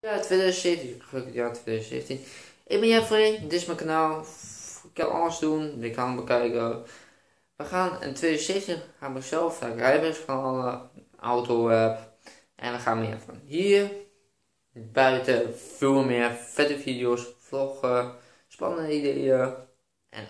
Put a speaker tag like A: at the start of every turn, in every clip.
A: Ja, 2017. Gelukkig jaar 2017. Ik ben Jeffrey, dit is mijn kanaal. Ik kan alles doen, ik kan bekijken. We gaan in 2017 gaan we zelf naar rijbewijs van alle auto heb. En we gaan meer van hier buiten veel meer vette video's, vloggen, spannende ideeën. En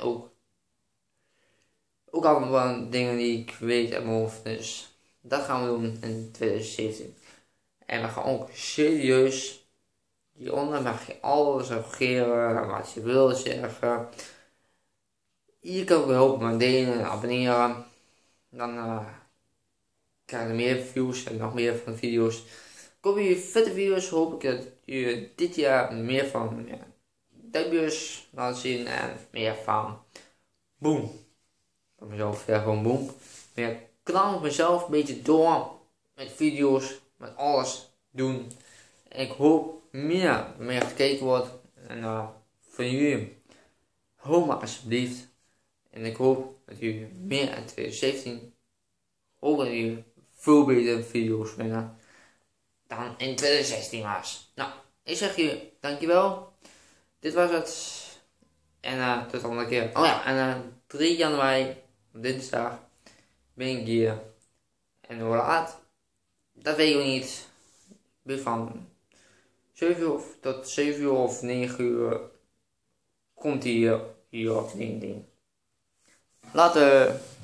A: ook allemaal dingen die ik weet uit mijn hoofd. Dus dat gaan we doen in 2017. En we gaan ook serieus. Hieronder mag je alles reageren, wat je wil zeggen. Hier kan ik wel helpen met delen en abonneren. Dan krijg je meer views en nog meer van video's. Komen jullie vette video's, hoop ik dat jullie dit jaar meer van debuts laten zien en meer van boom. Van mezelf, ja gewoon boom. Meer knal mezelf een beetje door met video's, met alles doen. En ik hoop meer gekeken wordt. En van jullie, hoop maar alsjeblieft. En ik hoop dat jullie meer in 2017 hoop dat jullie veel betere video's vinden dan in 2016 was. Nou, ik zeg jullie dankjewel. Dit was het. En tot de andere keer. Oh ja, en 3 januari, dinsdag, ben ik hier. En hoe laat? Dat weet ik niet. Weer van 7 uur tot 7 uur of 9 uur komt hij hier op ding. Later.